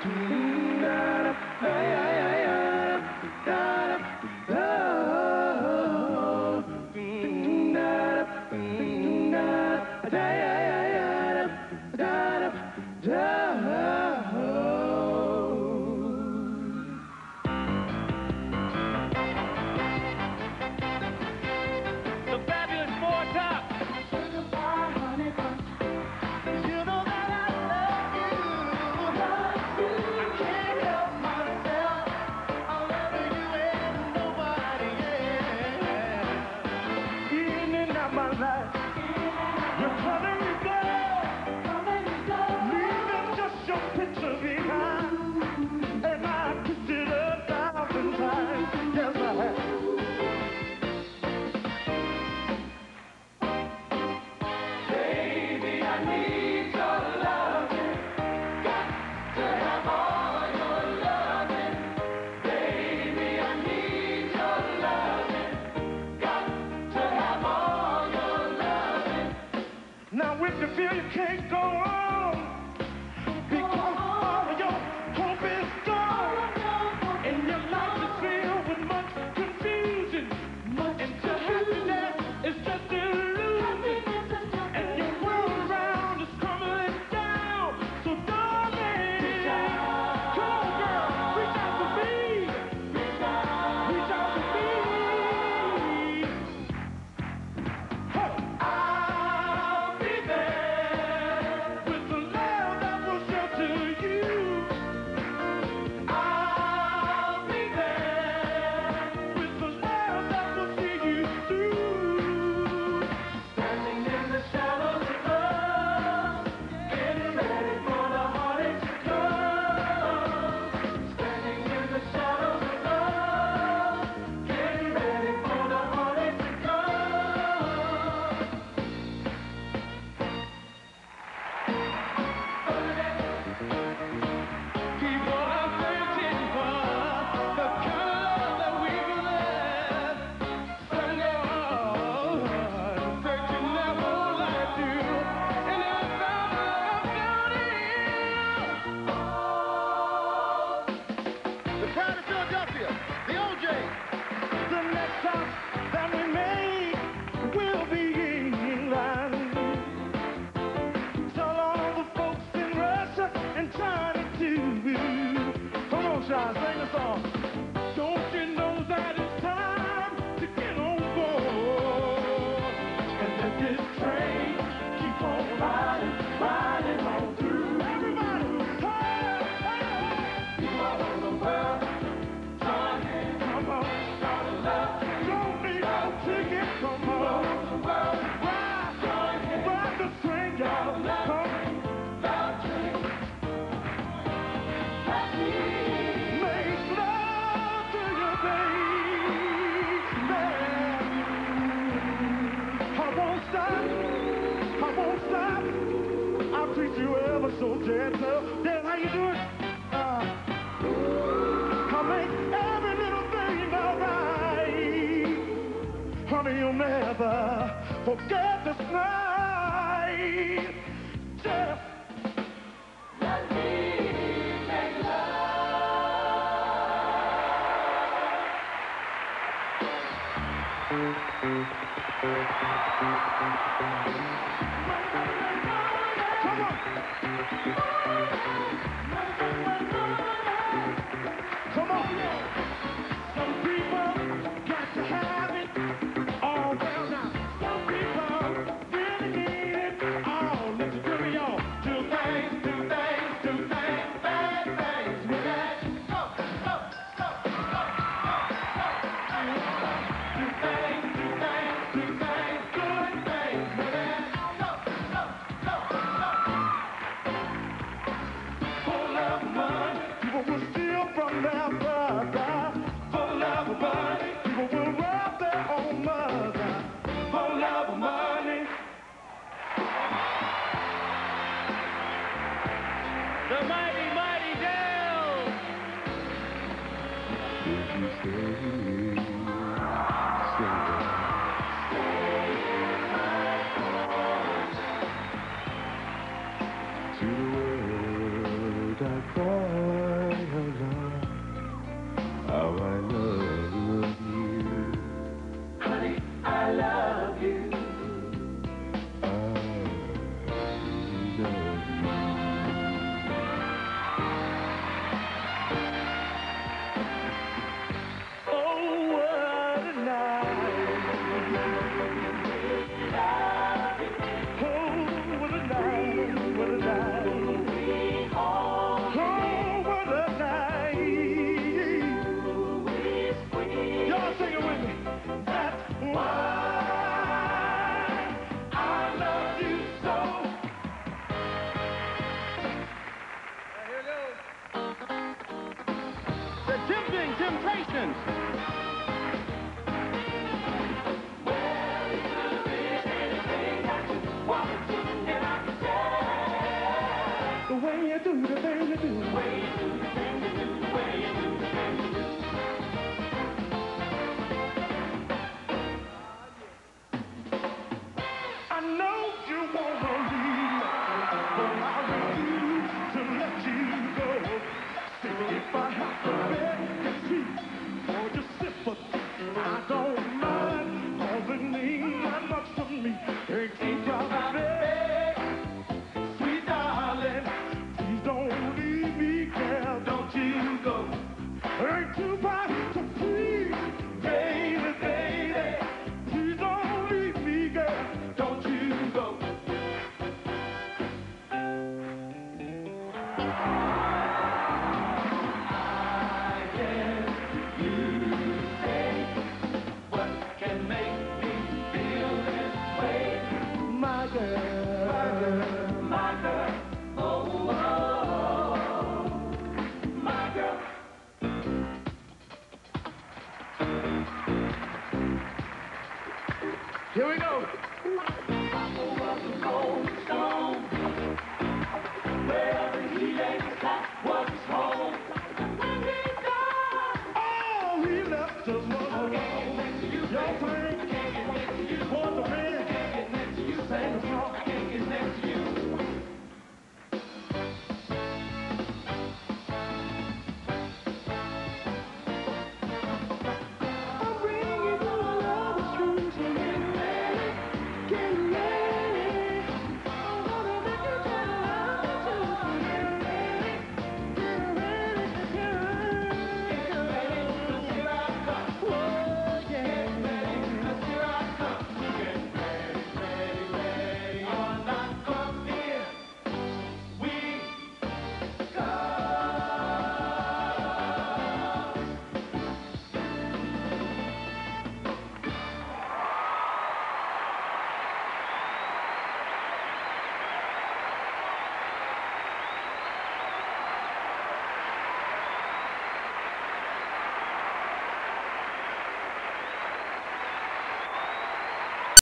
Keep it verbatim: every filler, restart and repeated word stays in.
To the world I cry. Lord, how I love you. Honey, I love you. I love you. Oh, what a night. Oh, what a night, what a night. Oh, what a night. Y'all sing it with me. That's why I love you so. Now here goes. The tempting temptations. The way you do the thing you do. The way you do the thing you do. The way you do the thing you do. I know you wanna leave, but I refuse to let you go. See, if I have to beg your feet for your sympathy, I don't mind. Cause it means that much to me. Hey, keep your beg, sweet darling. Please don't leave me, girl. Don't you go. Ain't too bad to please, baby, baby. Please don't leave me, girl. Don't you go. I guess you say what can make me feel this way. My girl, my girl, my girl. Oh, oh, oh, my girl. Here we go.